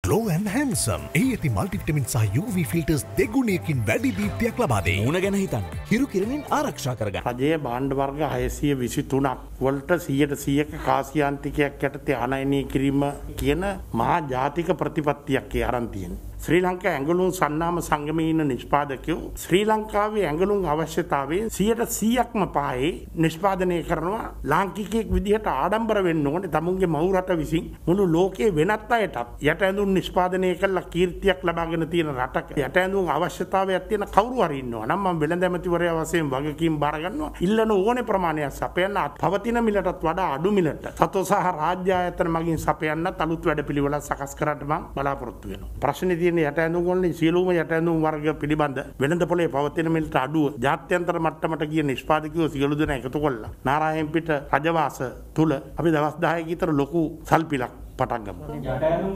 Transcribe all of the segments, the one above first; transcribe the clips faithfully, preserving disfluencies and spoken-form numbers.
Glow and Handsome. ඒ ඇති multivitamin සහ U V filters දෙගුණයකින් වැඩි දීප්තියක් ලබා දෙයි. මූණ ගැන හිතන්න. හිරු කිරණින් ආරක්ෂා කරගන්න. රජයේ භාණ්ඩ වර්ග හයසිය විසිතුනක් වලට සියයට සියයක කාසියාන්තිකයක් යටතේ ආනයනය කිරීම කියන මහා ජාතික ප්‍රතිපත්තියක් ඒ අරන් තියෙනවා. ශ්‍රී ලංකා ඇඟලුම් සන්නාම සංගමයේ ඉන්න නිෂ්පාදකයෝ ශ්‍රී ලංකාවේ ඇඟලුම් අවශ්‍යතාවයෙන් සියයට සියයක්ම පායේ නිෂ්පාදනය කරනවා. ලාංකිකයෙක් විදිහට ආඩම්බර වෙන්න ඕනේ තමුන්ගේ මව් රට විසින් මුළු ලෝකයේ වෙනත් අයටත් යට ඇඳුම් නිෂ්පාදනය කරලා කීර්තියක් ලබාගෙන තියෙන රටක යට ඇඳුම් අවශ්‍යතාවයක් තියෙන කවුරු හරි ඉන්නවා නම් මම වෙළඳ ඇමතිවරයා වශයෙන් වගකීම් බාර ගන්නවා. ඉල්ලන ඕනේ ප්‍රමාණයක් සපයන්න පවතින මිලටත් වඩා අඩු මිලට සතෝ සහ රාජ්‍ය ආයතන මගින් සපයන්නත් අලුත් වැඩපිළිවෙලක් සකස් කරන්න මම බලාපොරොත්තු වෙනවා. ප්‍රශ්නේ යට ඇඳුම් වලින් සියලුම යට ඇඳුම් වර්ග පිළිබඳ වෙළඳ පොලේ පවතින මිලට අඩුව ජාත්‍යන්තර මට්ටමට ගිය නිෂ්පාදකයෝ සියලු දෙනා එකතු කළා. නාරායන් පිට රජවාස තුල අපි දවස් දහයක විතර ලොකු සල්පිලක් පටන් ගමු. යට ඇඳුම්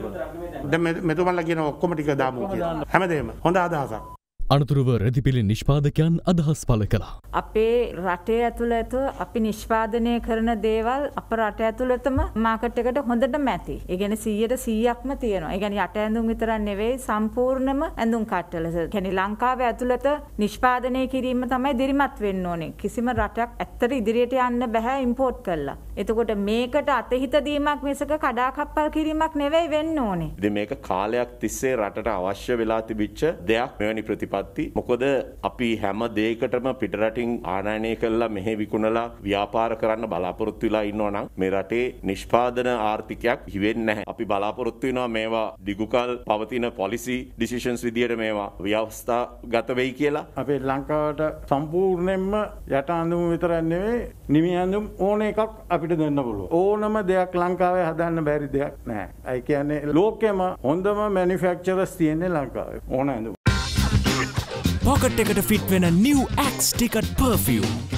සඳහන් දැන් මෙතුමන්ලා කියන ඔක්කොම ටික දාමු කියලා. හැමදේම හොඳ අදහසක්. අනතුරුව රෙදිපිලි නිෂ්පාදකයන් අදහස් පළ කළා. අපේ රටේ ඇතුළත අපි නිෂ්පාදනය කරන දේවල් අප රට ඇතුළතම මාකට් එකට හොඳටම ඇති. ඒ කියන්නේ සීයට සීයක්ම තියෙනවා. ඒ කියන්නේ යට ඇඳුම් විතරක් නෙවෙයි සම්පූර්ණම ඇඳුම් කට්ටල. ඒ කියන්නේ ලංකාවේ ඇතුළත නිෂ්පාදනය කිරීම තමයි දිරිමත් වෙන්න ඕනේ. කිසිම රටක් ඇත්තට ඉදිරියට යන්න බෑ ඉම්පෝට් කරලා. එතකොට මේකට අතහිත දීමක් මිසක කඩාකප්පල් කිරීමක් නෙවෙයි වෙන්න ඕනේ. ඉතින් මේක කාලයක් තිස්සේ රටට අවශ්‍ය වෙලා තිබිච්ච දෙයක් මෙවැනි ප්‍රතිපත්ති. මොකද අපි හැම දෙයකටම පිටරටින් ආනයනය කළා මෙහෙ විකුණලා ව්‍යාපාර කරන්න බලාපොරොත්තු වෙලා ඉන්නවා නම් මේ රටේ නිෂ්පාදන ආර්ථිකයක් හිවෙන්නේ නැහැ. අපි බලාපොරොත්තු වෙනවා මේවා දිගුකල් පවතින පොලිසි ඩිසිෂන්ස් විදියට මේවා ව්‍යවස්ථාගත වෙයි කියලා. අපේ ලංකාවට සම්පූර්ණයෙන්ම යට අඳුම විතරක් නෙවෙයි නිමි අඳුම් ඕන එකක් අපිට දෙන්න පුළුවන්. ඕනම දෙයක් ලංකාවේ හදන්න බැරි දෙයක් නැහැ. ඒ කියන්නේ ලෝකෙම හොඳම මැනුෆැක්චරර්ස් තියෙන්නේ ලංකාවේ. ඕන අඳුම් පොකට් එකට ෆිට වෙන නිව් ඇක්ස් ටිකට් පර්ෆියුම්